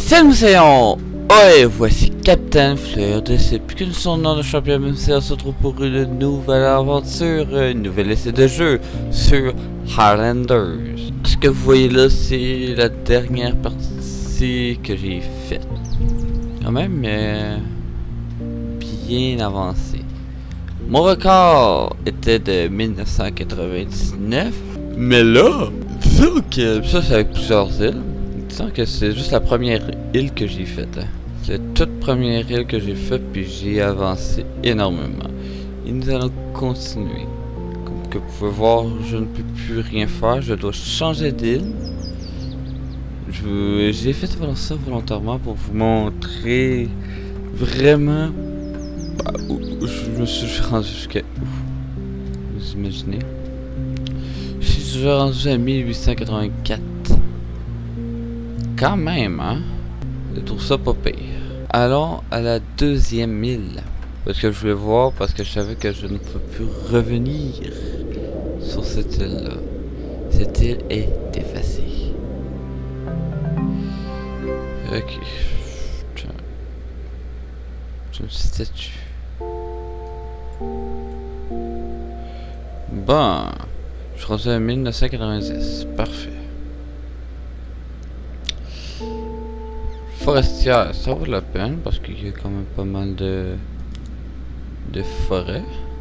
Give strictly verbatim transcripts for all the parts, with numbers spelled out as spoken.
Salut Moussaillon! Ouais, voici Captain Fleur de c'est plus qu'une son nom de champion M C on se retrouve pour une nouvelle aventure, un nouvel essai de jeu sur Highlanders. Ce que vous voyez là, c'est la dernière partie que j'ai faite. Quand même euh, bien avancé. Mon record était de mille neuf cent quatre-vingt-dix-neuf, mais là, disons que ça c'est avec plusieurs îles. Disons que c'est juste la première île que j'ai faite. Hein. C'est la toute première île que j'ai faite, puis j'ai avancé énormément. Et nous allons continuer. Comme que vous pouvez voir, je ne peux plus rien faire. Je dois changer d'île. J'ai fait ça volontairement pour vous montrer vraiment bah, où, où je me suis rendu jusqu'à où. Vous imaginez? Je suis déjà rendu à mille huit cent quatre-vingt-quatre. Quand même, hein? Je trouve ça pas pire. Allons à la deuxième île. Parce que je voulais voir, parce que je savais que je ne peux plus revenir sur cette île-là. Cette île est effacée. Ok. J'ai une statue. Bon. Je suis rendu à mille neuf cent quatre-vingt-dix. Parfait. Forestière, ça vaut la peine parce qu'il y a quand même pas mal de de forêts.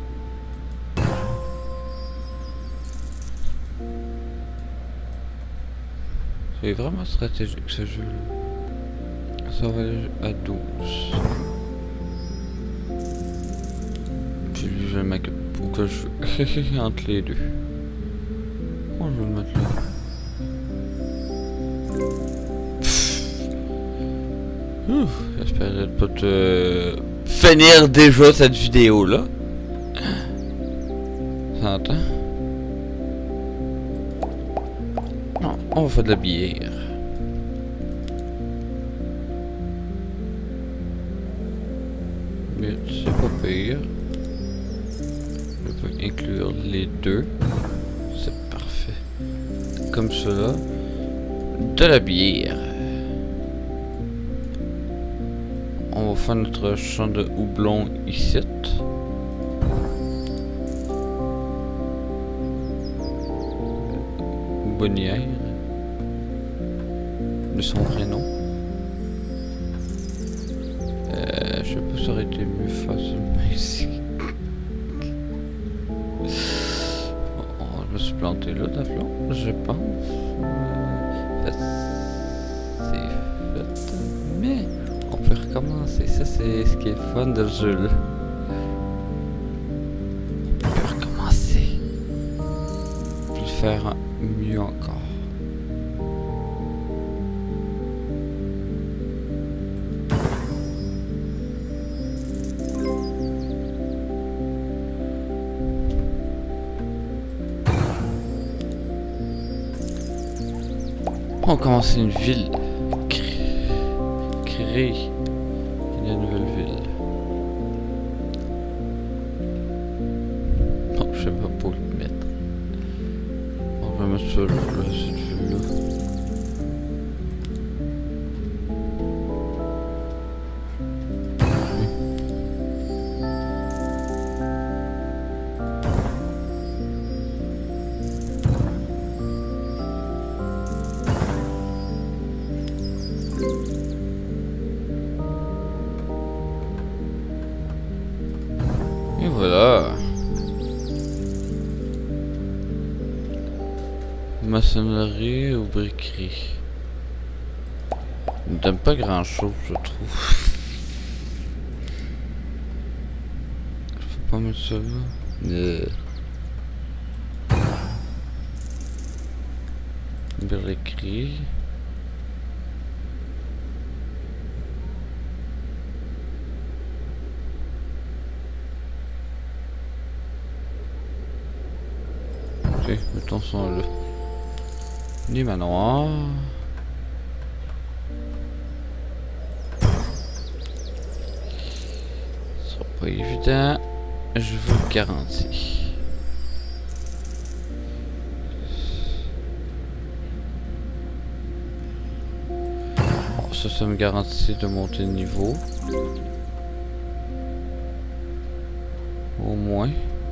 C'est vraiment stratégique ce jeu là. Ça va aller à douze. Puis lui je vais le mettre pour que je entre les deux. Oh, je vais le mettre là. J'espère pas te finir déjà cette vidéo là. Ça entend? Non, on va faire de la bière. Mais c'est pas pire. Je peux inclure les deux. C'est parfait. Comme cela. De la bière. On va faire notre champ de houblon ici. Bonnière. De son vrai nom. Euh, je sais pas si ça aurait été mieux facilement ici. Oh, je me suis planté là, d'afflon, je pense. Euh, c'est fait. Mais on peut recommencer, ça c'est ce qui est fun de ce jeu là. On peut recommencer. Puis le faire mieux encore. On commence une ville. Créer une nouvelle ville. Non, je sais pas pour le mettre. On va mettre ça là, là cette ville là. Et voilà. Maçonnerie ou briquerie. Ne donne pas grand chose, je trouve. Je peux pas mettre ça là. Euh. Briquerie. Ok, mettons ça là. Des manoirs. Ce sera pas évident. Je vous le garantis. ça, ça me garantit de monter de niveau. Au moins.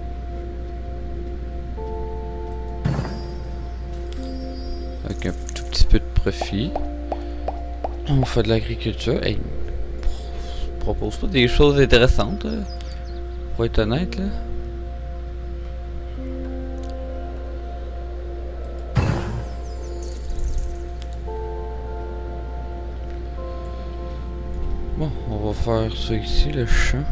Avec un tout petit peu de profit. On fait de l'agriculture. Hey, propose pas des choses intéressantes, là, pour être honnête, là. Bon, on va faire ça ici, le champ.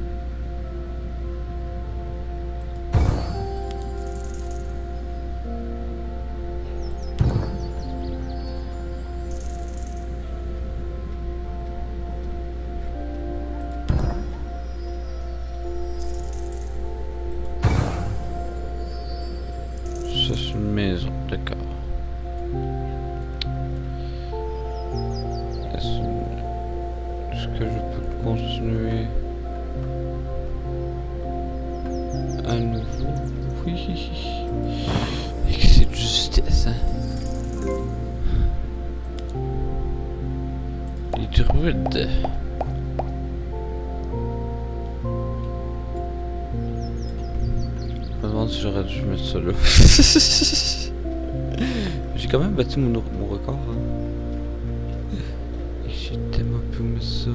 Ça, c'est une maison, d'accord. Est-ce que je peux continuer à nouveau? Oui. Excès de justesse, hein. Les druides. Je me demande si j'aurais dû mettre ça là. J'ai quand même battu mon, mon record. Hein. Et j'ai tellement pu mettre ça.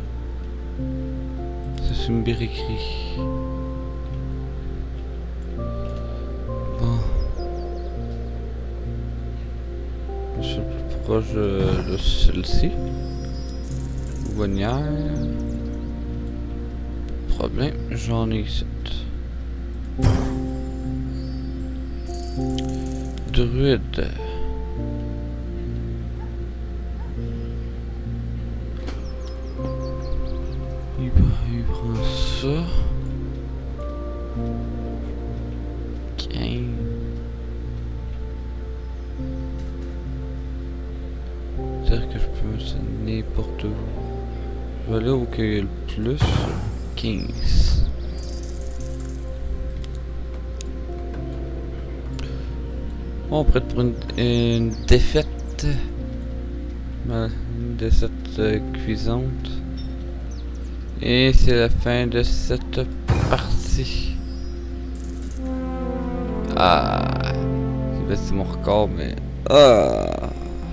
Ça c'est une écrit. Bon. Je suis plus proche de celle-ci. Bonnière. Problème, j'en ai ici. Druide. Il, il prend ça. quinze. C'est-à-dire que je peux mettre ça n'importe où. Je vais aller où il y a le plus. quinze. On prête pour une, une défaite. Une défaite euh, cuisante. Et c'est la fin de cette partie. Ah, j'ai baissé mon record, mais ah,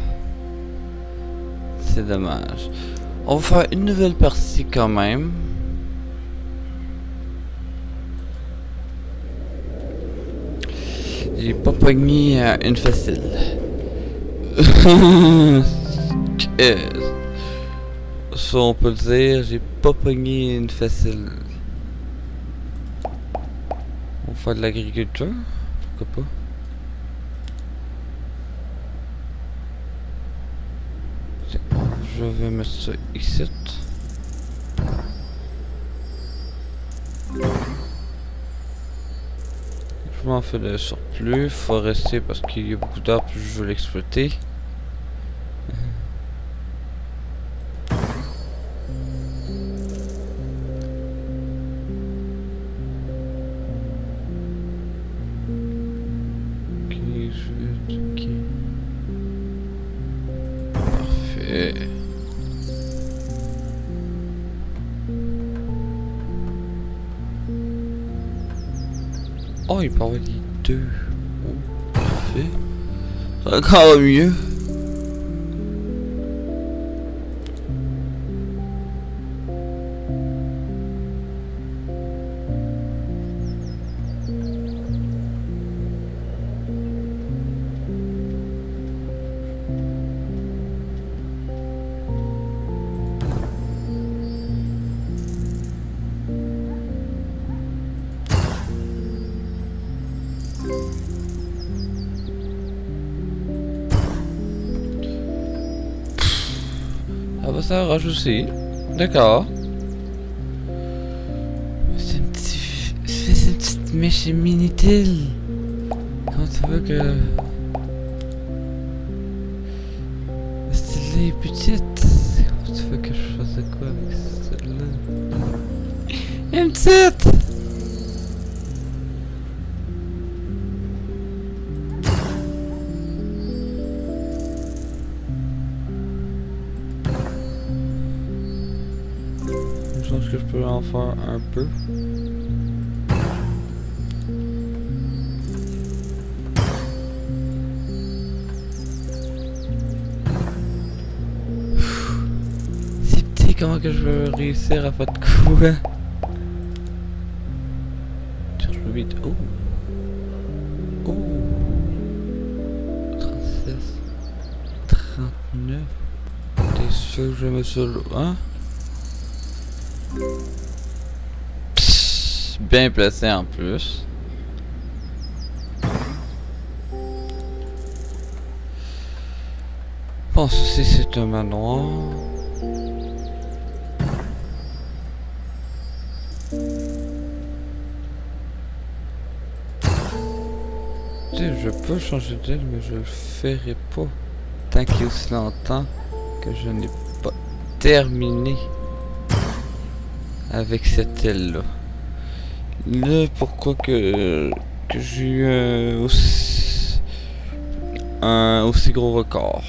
c'est dommage. On va faire une nouvelle partie quand même. J'ai pas pogné euh, une facile. Ça on peut le dire, j'ai pas pogné une facile. On va faire de l'agriculture, pourquoi pas. Je vais mettre ça ici. Je m'en fais le surplus forestier parce qu'il y a beaucoup d'arbres, je veux l'exploiter. Ok, je vais ok. Parfait. Oh, il peut avoir les deux. Oh, parfait. C'est encore mieux. Ah bah ça arrache aussi. D'accord. C'est un petit... C'est une petite mèche Minitel. Comment tu veux que... Celle-là est petite. Comment tu veux que je fasse quoi avec celle-là? Une petite! Je pense que je peux en faire un peu. C'est petit, comment que je vais réussir à faire de quoi? vite. Oh! Oh! trente-six. trente-neuf. T'es sûr que je vais mettre ça là? Hein? Psst, bien placé en plus. Bon, ceci c'est un manoir. Je peux changer d'aile, mais je le ferai pas tant qu'il y a aussi longtemps que je n'ai pas terminé avec cette aile là. Là, pourquoi que, que j'ai eu un aussi, un aussi gros record?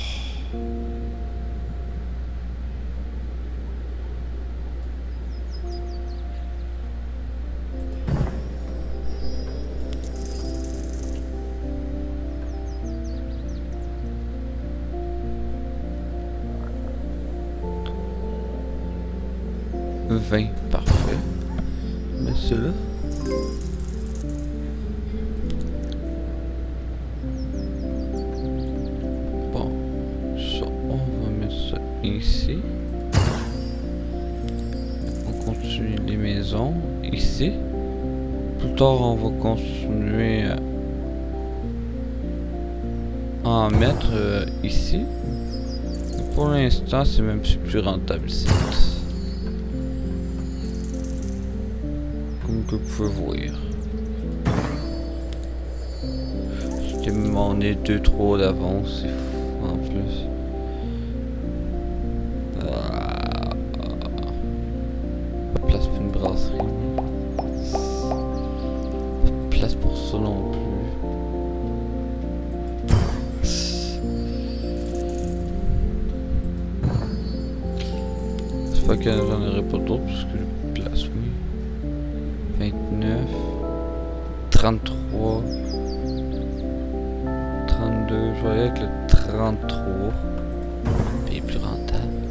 vingt, parfait. Mais cela. Bon, ça, on va mettre ça ici. On continue les maisons ici. Plus tard, on va continuer à en mettre euh, ici. Et pour l'instant, c'est même plus rentable ici. Que vous pouvez voir. C'était mon nez deux trop d'avance, c'est fou en plus. Ah. Pas de place pour une brasserie. Pas de place pour ça non plus. J'espère que j'en aurai pas d'autres parce que j'ai plus de place, oui. vingt-neuf, trente-trois, trente-deux, je vais aller avec le trente-trois, et plus rentable.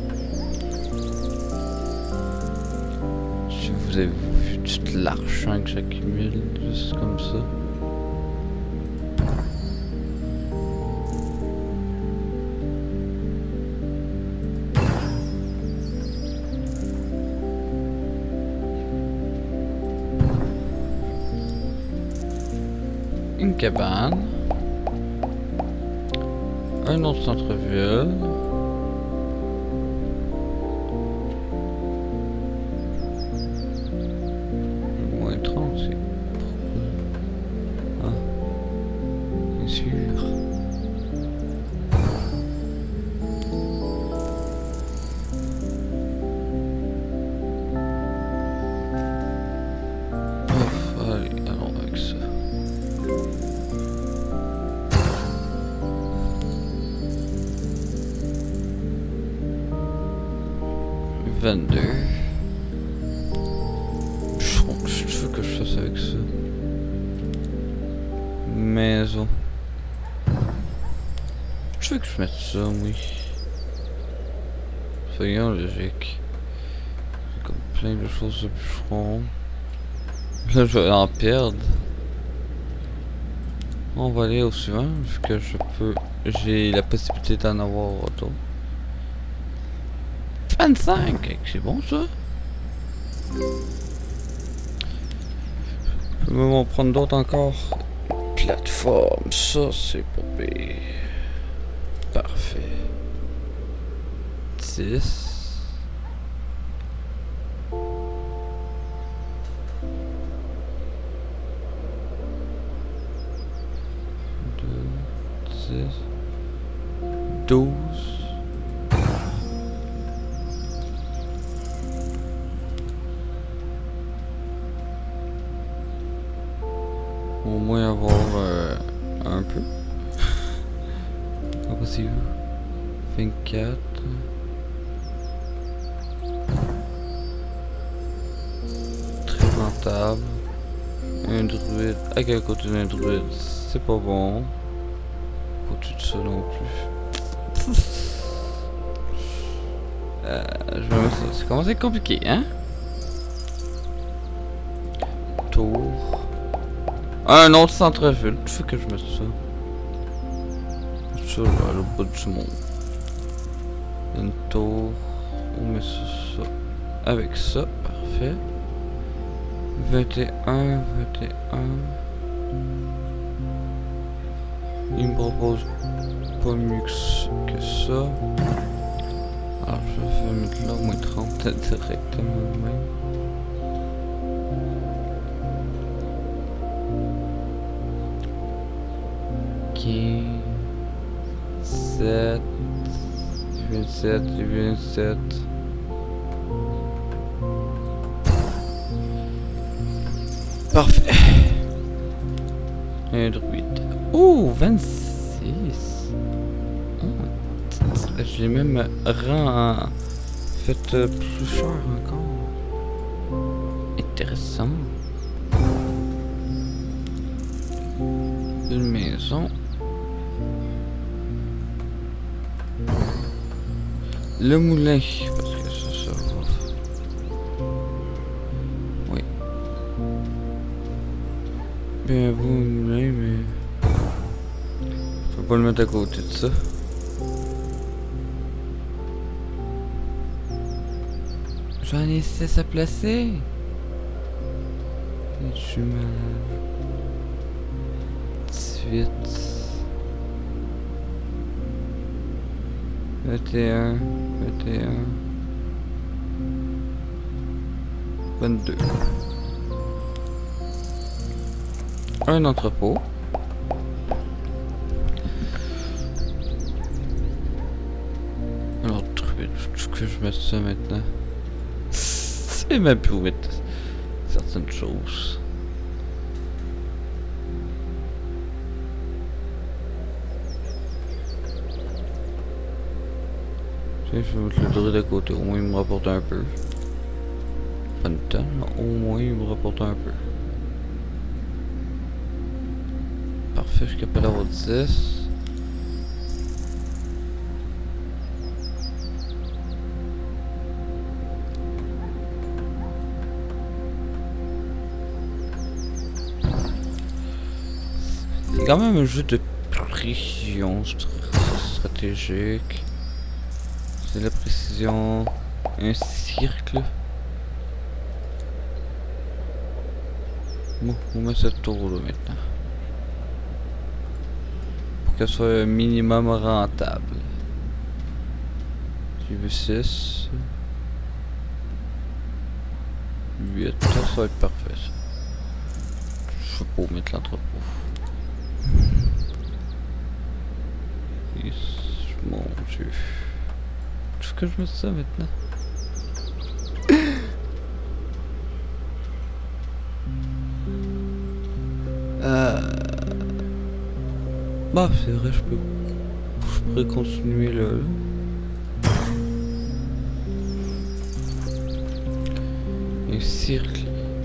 Si vous avez vu tout l'argent que j'accumule, juste comme ça. Une cabane, un autre centre-ville, moins trente, c'est pourquoi? Ah, bien sûr. Bref, allez, allons avec ça. vingt-deux. Je, je veux que je fasse avec ça. Maison. Je veux que je mette ça, oui. Soyons logiques. C'est comme plein de choses de bûcheron. Là, je vais en perdre. On va aller au suivant, vu que je peux. J'ai la possibilité d'en avoir d'autres. vingt-cinq, c'est bon ça. Je peux même en prendre d'autres encore. Plateforme, ça c'est pas pire. Parfait. dix. deux, dix. douze. Au moins avoir euh, un peu. Comment c'est vous? vingt-quatre. rentable. Un druide, à quel côté d'un druide, c'est pas bon. Pas tout ça non plus. euh, je vais mettre ça, c'est commencé compliqué, hein? Tour. Un autre centre-ville, tu fais que je mette ça. Ça là, à l'autre bout du monde. Une tour, on met ça, ça. Avec ça, parfait. vingt et un, vingt et un. Il me propose pas mieux que ça. Alors je vais mettre là au moins trente directement même. quinze, sept, vingt-sept, vingt-sept. Parfait. Un druide. Oh, vingt-six. Oh, j'ai même rend fait euh, plus cher encore. Intéressant. Une maison. Le moulin, parce que ça, ça va. Oui. Bien beau moulin, mais faut pas le mettre à côté de ça. J'en ai six à placer. Je suis malade. dix-huit. vingt et un. vingt et un. vingt-deux. Un entrepôt. Alors, est-ce que je mette ça maintenant? C'est même plus où mettre certaines choses. Je vais mettre le druide à côté, au moins il me rapporte un peu. Pas une tonne, mais au moins il me rapporte un peu. Parfait, je suis capable d'avoir dix. C'est quand même un jeu de précision stratégique. C'est la précision. Un cercle. Bon, on met cette tour là maintenant. Pour qu'elle soit un minimum rentable. J'ai vu six. huit. Ça, ça va être parfait ça. Je sais pas où mettre l'entrepôt. Mon dieu. Est-ce que je mets ça maintenant? euh... Bah c'est vrai, je peux... Je pourrais continuer là. Un cercle.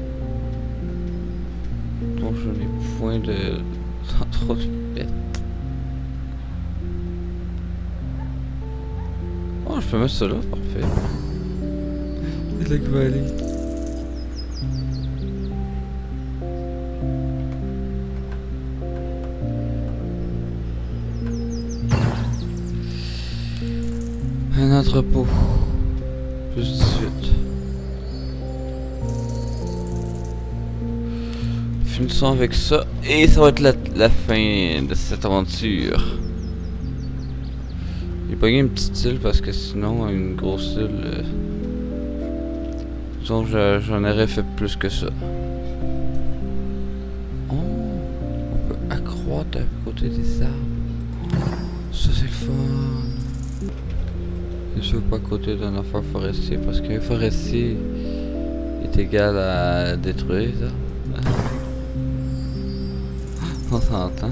Donc j'en ai point de... Sans trop de bêtes. Oh, je peux mettre ça là, parfait. C'est là que va aller. Un entrepôt. Plus dix-huit. Finissons avec ça. Et ça va être la, la fin de cette aventure. J'ai pas eu une petite île parce que sinon une grosse île euh, disons j'en aurais fait plus que ça. Oh, on peut accroître à côté des arbres. Oh, ça c'est le fun. C'est sûr pas à côté d'un affaire forestier parce qu'un forestier est égal à détruire ça. On s'entend.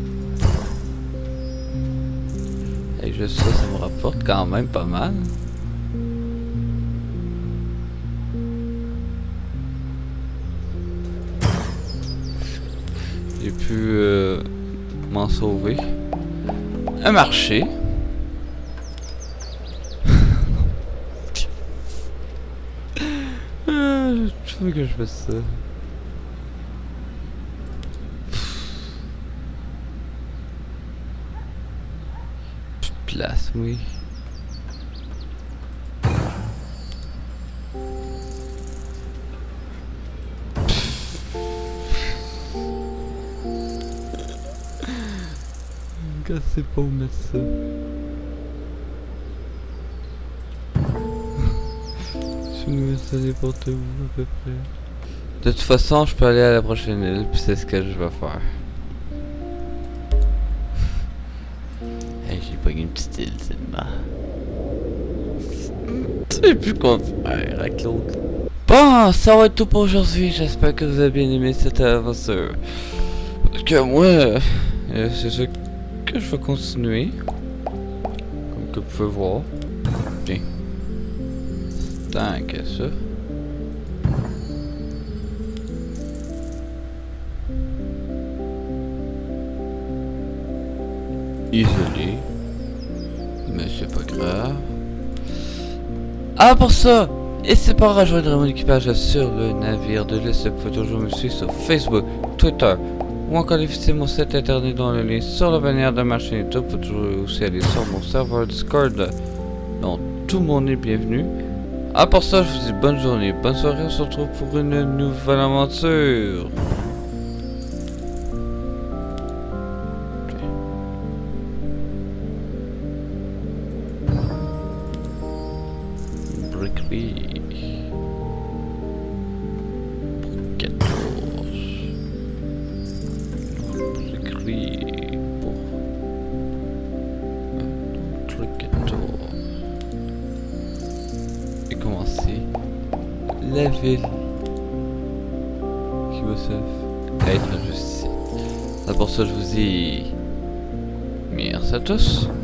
Et juste ça, ça me rapporte quand même pas mal. pu euh, m'en sauver. Un marché. Ah, je veux que je fasse ça. Plus de place, oui. C'est pas où mettre ça. Je me mets ça n'importe où à peu près. De toute façon, je peux aller à la prochaine île, puis c'est ce que je vais faire. Hey, j'ai pas une petite île seulement. Tu sais plus quoi faire avec l'autre. Bon, ça va être tout pour aujourd'hui. J'espère que vous avez bien aimé cette aventure. Parce que moi, euh, c'est ça que je vais continuer. Comme que vous pouvez voir. Bien. Tant que ça. Isolé. Mais c'est pas grave. Ah, pour ça! N'hésitez pas à rejoindre mon équipage sur le navire de l'Est. Vous pouvez toujours me suivre sur Facebook, Twitter, ou encore visiter mon site internet dans le lien sur la bannière de ma chaîne YouTube. Vous pouvez toujours aussi aller sur mon serveur Discord. Donc tout le monde est bienvenu. À part ça, je vous dis bonne journée, bonne soirée. On se retrouve pour une nouvelle aventure. Briquerie. Et commencer la ville qui va se être juste ici. Pour ça, je vous dis merci à tous.